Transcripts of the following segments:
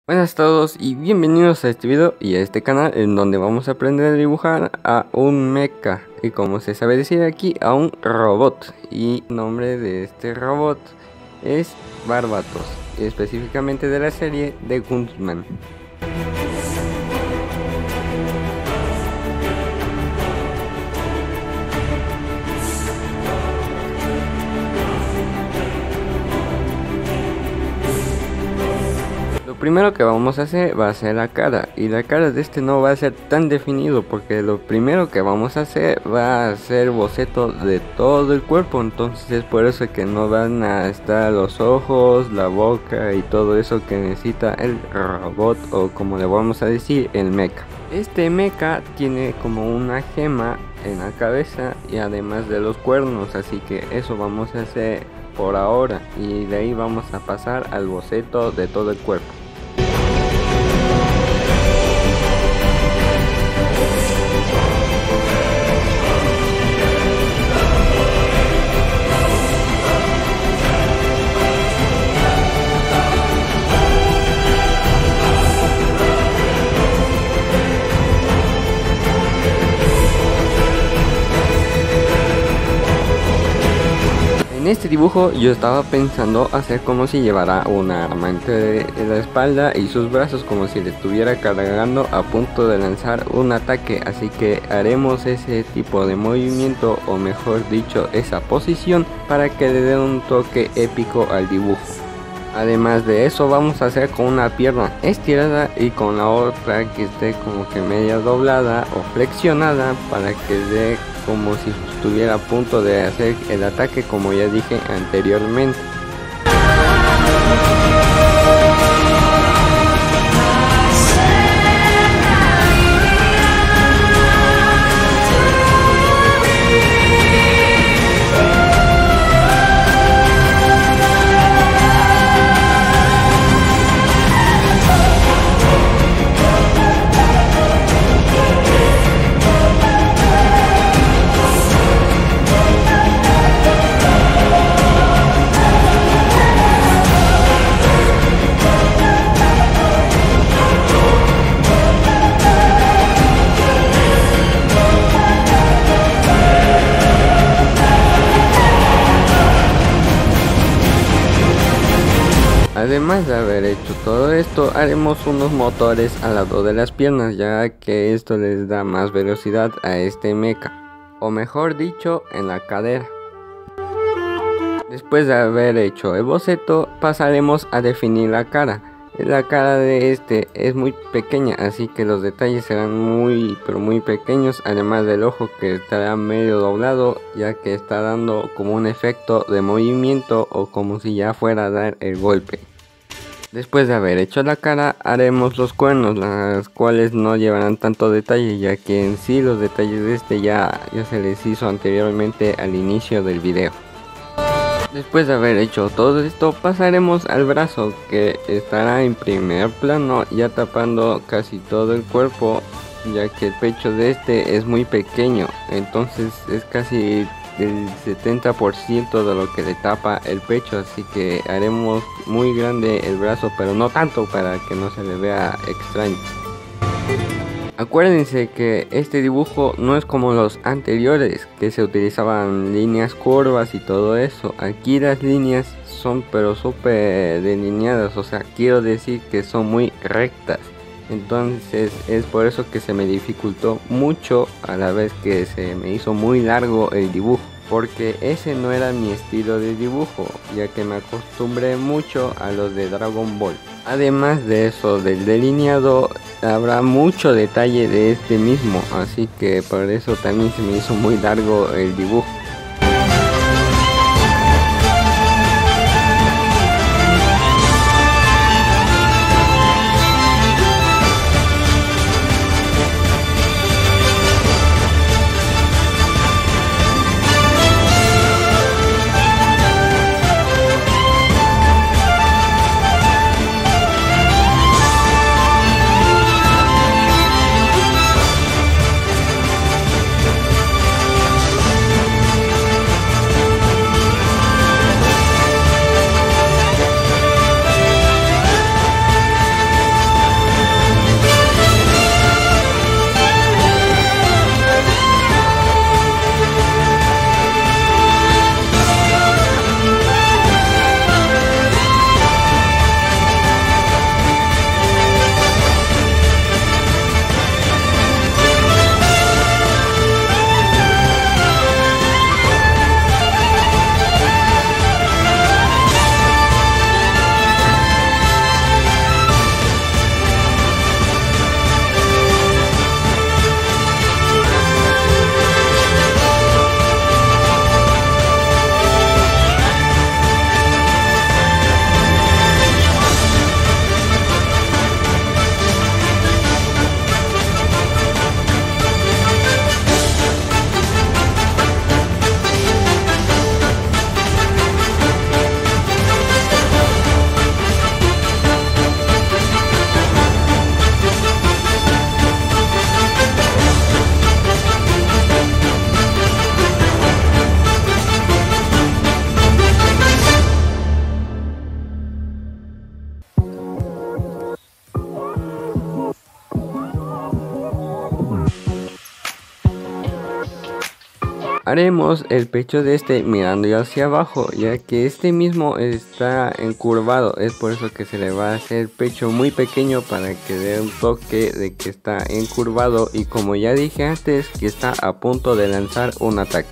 Buenas a todos y bienvenidos a este video y a este canal en donde vamos a aprender a dibujar a un mecha y, como se sabe decir aquí, a un robot. Y el nombre de este robot es Barbatos, específicamente de la serie de Gundam. Lo primero que vamos a hacer va a ser la cara, y la cara de este no va a ser tan definido porque lo primero que vamos a hacer va a ser boceto de todo el cuerpo. Entonces es por eso que no van a estar los ojos, la boca y todo eso que necesita el robot, o como le vamos a decir, el mecha. Este mecha tiene como una gema en la cabeza y además de los cuernos, así que eso vamos a hacer por ahora, y de ahí vamos a pasar al boceto de todo el cuerpo. En este dibujo yo estaba pensando hacer como si llevara una arma entre la espalda y sus brazos, como si le estuviera cargando a punto de lanzar un ataque, así que haremos ese tipo de movimiento, o mejor dicho, esa posición, para que le dé un toque épico al dibujo. Además de eso, vamos a hacer con una pierna estirada y con la otra que esté como que media doblada o flexionada, para que dé como si estuviera a punto de hacer el ataque, como ya dije anteriormente. Además de haber hecho todo esto, haremos unos motores al lado de las piernas, ya que esto les da más velocidad a este mecha, o mejor dicho, en la cadera. Después de haber hecho el boceto, pasaremos a definir la cara. La cara de este es muy pequeña, así que los detalles serán muy pequeños, además del ojo, que estará medio doblado, ya que está dando como un efecto de movimiento, o como si ya fuera a dar el golpe. Después de haber hecho la cara, haremos los cuernos, las cuales no llevarán tanto detalle, ya que en sí los detalles de este ya se les hizo anteriormente al inicio del video. Después de haber hecho todo esto, pasaremos al brazo, que estará en primer plano, ya tapando casi todo el cuerpo, ya que el pecho de este es muy pequeño, entonces es casi el 70% de lo que le tapa el pecho, así que haremos muy grande el brazo, pero no tanto para que no se le vea extraño. Acuérdense que este dibujo no es como los anteriores, que se utilizaban líneas curvas y todo eso. Aquí las líneas son súper delineadas, o sea, quiero decir que son muy rectas. Entonces es por eso que se me dificultó mucho, a la vez que se me hizo muy largo el dibujo, porque ese no era mi estilo de dibujo, ya que me acostumbré mucho a los de Dragon Ball. Además de eso, del delineado, habrá mucho detalle de este mismo, así que por eso también se me hizo muy largo el dibujo. Haremos el pecho de este mirando hacia abajo, ya que este mismo está encurvado. Es por eso que se le va a hacer pecho muy pequeño para que dé un toque de que está encurvado y, como ya dije antes, que está a punto de lanzar un ataque.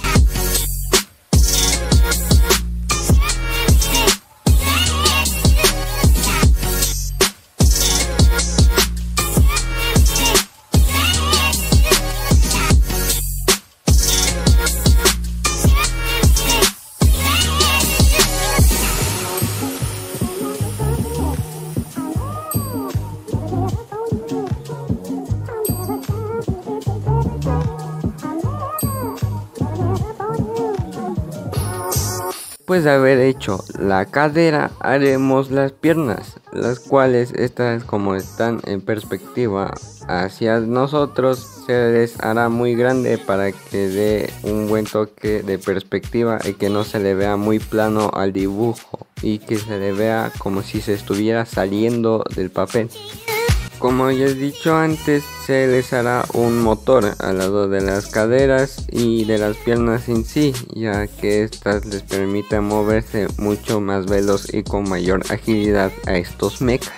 Después de haber hecho la cadera, haremos las piernas, las cuales estas, como están en perspectiva hacia nosotros, se les hará muy grande para que dé un buen toque de perspectiva y que no se le vea muy plano al dibujo y que se le vea como si se estuviera saliendo del papel. Como ya he dicho antes, se les hará un motor al lado de las caderas y de las piernas en sí, ya que estas les permiten moverse mucho más veloz y con mayor agilidad a estos mechas.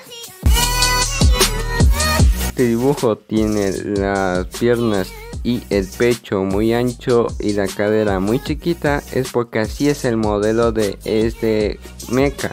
Este dibujo tiene las piernas y el pecho muy ancho y la cadera muy chiquita, es porque así es el modelo de este mecha.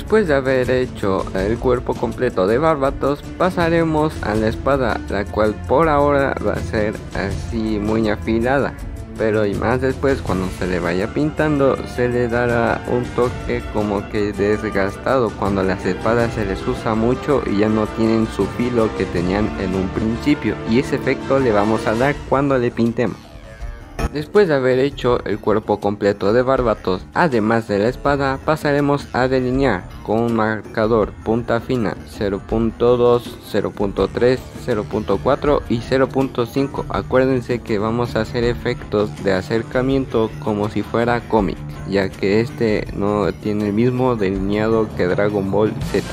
Después de haber hecho el cuerpo completo de Barbatos, pasaremos a la espada, la cual por ahora va a ser así muy afilada, pero y más después, cuando se le vaya pintando, se le dará un toque como que desgastado, cuando las espadas se les usa mucho y ya no tienen su filo que tenían en un principio, y ese efecto le vamos a dar cuando le pintemos. Después de haber hecho el cuerpo completo de Barbatos, además de la espada, pasaremos a delinear con un marcador punta fina 0.2, 0.3, 0.4 y 0.5. Acuérdense que vamos a hacer efectos de acercamiento como si fuera cómic, ya que este no tiene el mismo delineado que Dragon Ball Z.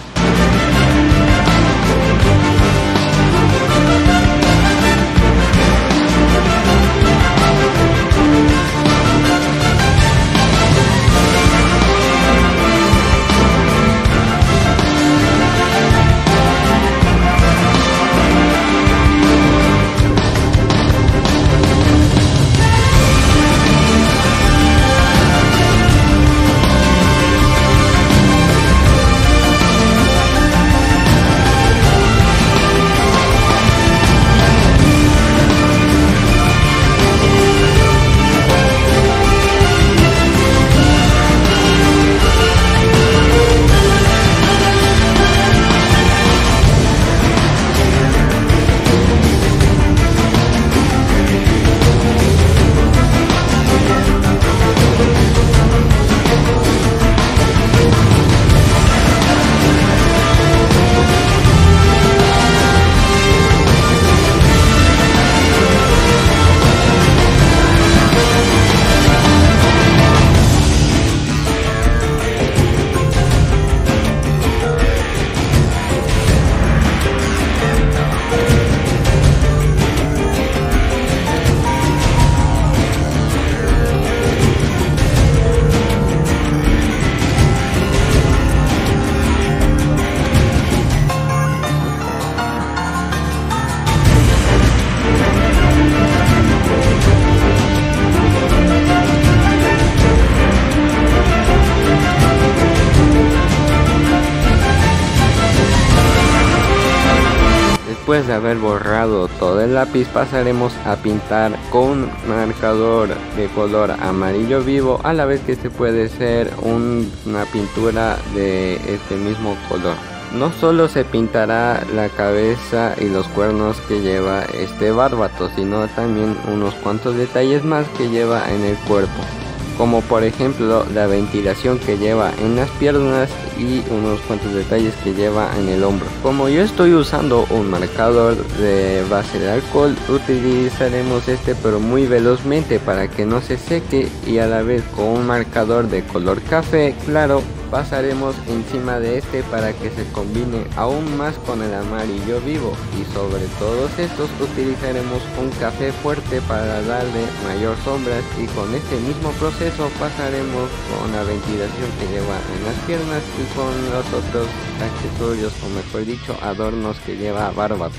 Después de haber borrado todo el lápiz, pasaremos a pintar con marcador de color amarillo vivo, a la vez que este puede ser una pintura de este mismo color. No solo se pintará la cabeza y los cuernos que lleva este Barbatos, sino también unos cuantos detalles más que lleva en el cuerpo, como por ejemplo la ventilación que lleva en las piernas y unos cuantos detalles que lleva en el hombro. Como yo estoy usando un marcador de base de alcohol, utilizaremos este pero muy velozmente para que no se seque, y a la vez con un marcador de color café claro pasaremos encima de este para que se combine aún más con el amarillo vivo, y sobre todos estos utilizaremos un café fuerte para darle mayor sombras, y con este mismo proceso pasaremos con la ventilación que lleva en las piernas y con los otros accesorios, o mejor dicho adornos, que lleva Barbatos.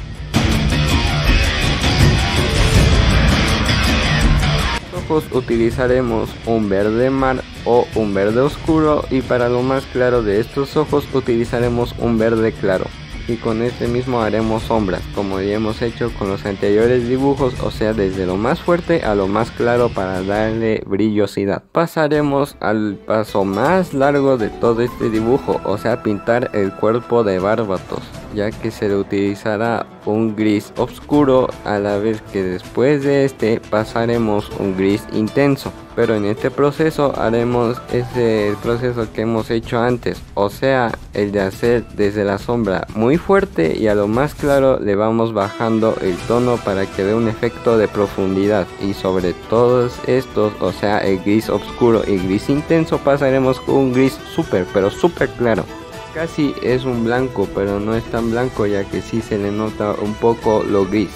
Ojos utilizaremos un verde mar o un verde oscuro, y para lo más claro de estos ojos utilizaremos un verde claro, y con este mismo haremos sombras como ya hemos hecho con los anteriores dibujos, o sea desde lo más fuerte a lo más claro para darle brillosidad. Pasaremos al paso más largo de todo este dibujo, o sea pintar el cuerpo de Barbatos, ya que se le utilizará un gris oscuro, a la vez que después de este pasaremos un gris intenso, pero en este proceso haremos ese proceso que hemos hecho antes, o sea el de hacer desde la sombra muy fuerte y a lo más claro le vamos bajando el tono para que dé un efecto de profundidad, y sobre todos estos, o sea el gris oscuro y gris intenso, pasaremos con un gris súper pero súper claro. Casi es un blanco, pero no es tan blanco, ya que sí se le nota un poco lo gris.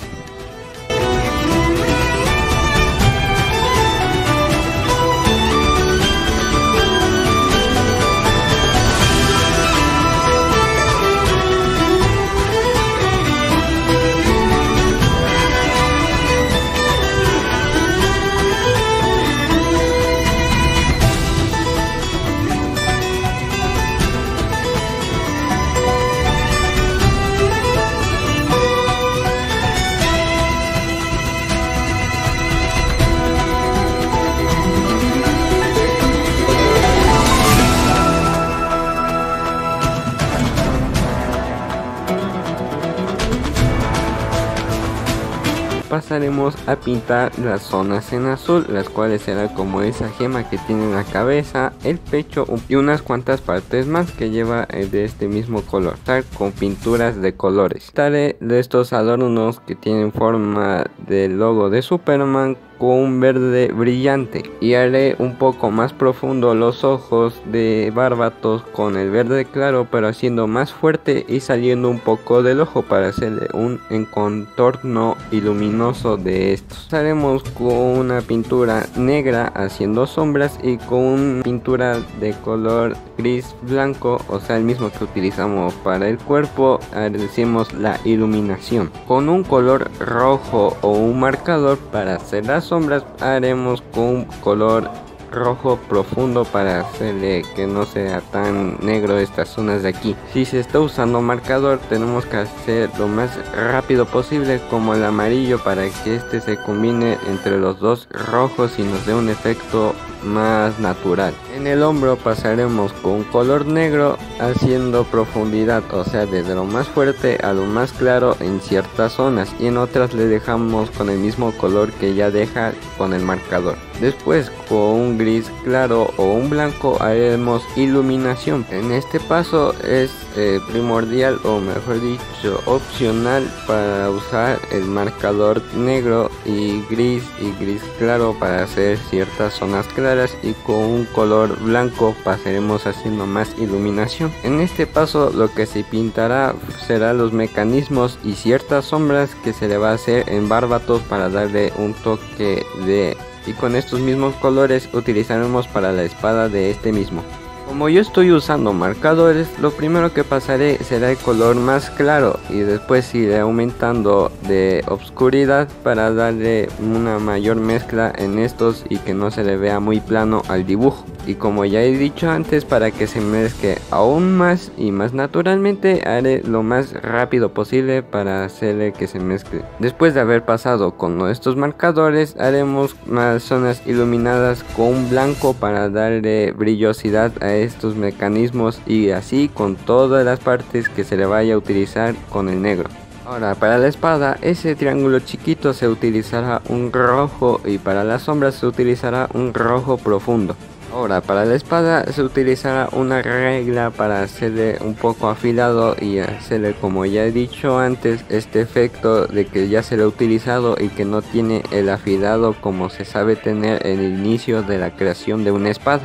pasaremos a pintar las zonas en azul, las cuales será como esa gema que tiene la cabeza, el pecho y unas cuantas partes más que lleva de este mismo color, con pinturas de colores. Daré de estos adornos que tienen forma del logo de Superman con un verde brillante, y haré un poco más profundo los ojos de Barbatos con el verde claro, pero haciendo más fuerte y saliendo un poco del ojo para hacerle un contorno y luminoso de estos. Haremos con una pintura negra haciendo sombras y con una pintura de color gris blanco, o sea el mismo que utilizamos para el cuerpo, hacemos la iluminación. Con un color rojo o un marcador para hacer las sombras, haremos con un color rojo profundo para hacerle que no sea tan negro estas zonas de aquí. Si se está usando marcador, tenemos que hacer lo más rápido posible como el amarillo para que este se combine entre los dos rojos y nos dé un efecto más natural. En el hombro pasaremos con un color negro haciendo profundidad, o sea desde lo más fuerte a lo más claro en ciertas zonas, y en otras le dejamos con el mismo color que ya deja con el marcador. Después con un gris claro o un blanco haremos iluminación. En este paso es primordial, o mejor dicho opcional, para usar el marcador negro y gris claro para hacer ciertas zonas claras, y con un color blanco pasaremos haciendo más iluminación. En este paso lo que se pintará será los mecanismos y ciertas sombras que se le va a hacer en Barbatos para darle un toque de... y con estos mismos colores utilizaremos para la espada de este mismo. Como yo estoy usando marcadores, lo primero que pasaré será el color más claro y después iré aumentando de oscuridad para darle una mayor mezcla en estos y que no se le vea muy plano al dibujo. Y como ya he dicho antes, para que se mezcle aún más y más naturalmente, haré lo más rápido posible para hacerle que se mezcle. Después de haber pasado con estos marcadores, haremos más zonas iluminadas con un blanco para darle brillosidad a estos mecanismos, y así con todas las partes que se le vaya a utilizar con el negro. Ahora para la espada, ese triángulo chiquito se utilizará un rojo, y para las sombras se utilizará un rojo profundo. Ahora para la espada se utilizará una regla para hacerle un poco afilado y hacerle, como ya he dicho antes, este efecto de que ya se lo ha utilizado y que no tiene el afilado como se sabe tener en el inicio de la creación de una espada.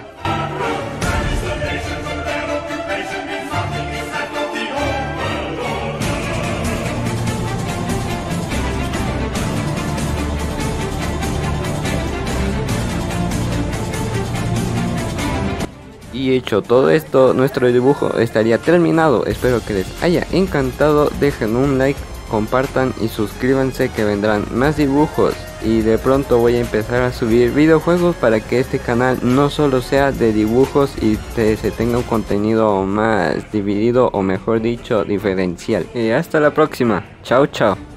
Y hecho todo esto, nuestro dibujo estaría terminado. Espero que les haya encantado. Dejen un like, compartan y suscríbanse, que vendrán más dibujos. Y de pronto voy a empezar a subir videojuegos para que este canal no solo sea de dibujos y se tenga un contenido más dividido, o mejor dicho diferencial. Y hasta la próxima. Chao chao.